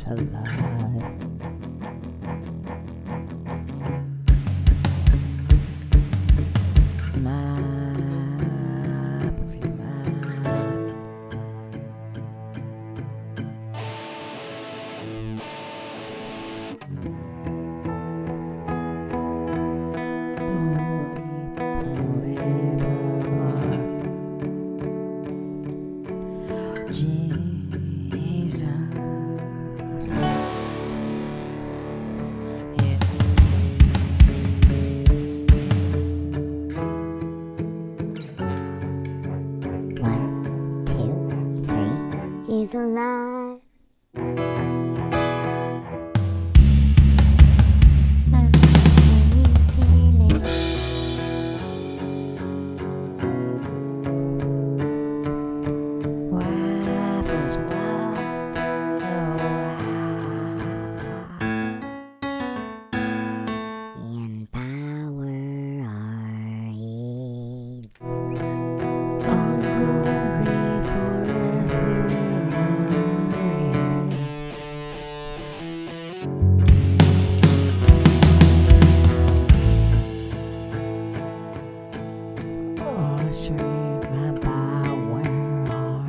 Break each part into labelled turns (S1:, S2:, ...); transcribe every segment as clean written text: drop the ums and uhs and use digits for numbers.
S1: is alive. Map of your map. Jesus.
S2: He's alive. Can you feel it?
S1: Waffles, wow.
S2: In power are his.
S1: All glory forever. Oh, stream and power are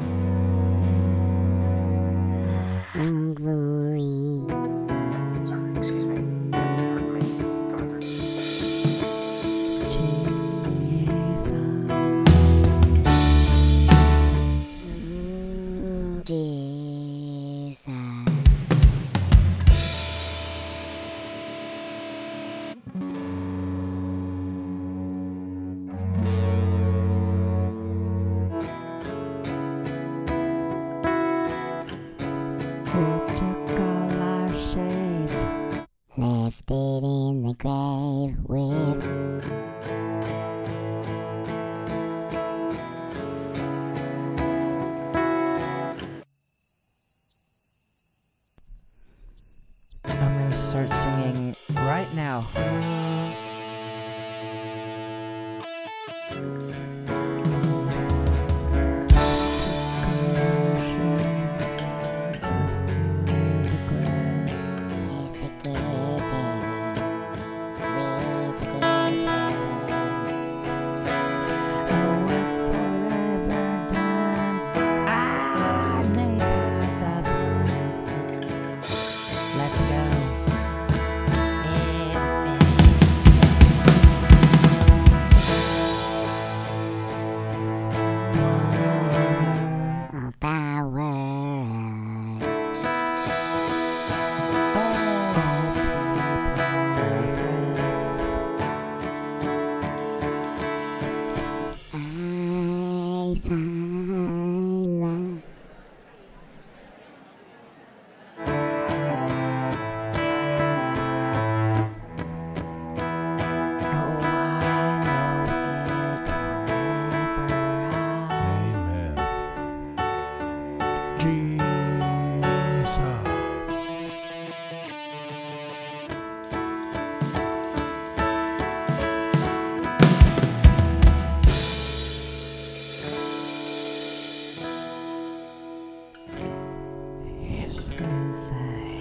S2: All glory.
S3: Sorry, excuse me. Pardon me. Go ahead.
S2: Jesus.
S1: Who took all our shame?
S2: Left it in the grave with.
S1: I'm gonna start singing right now. Let's go.
S2: All power. I silent.
S1: Jesus.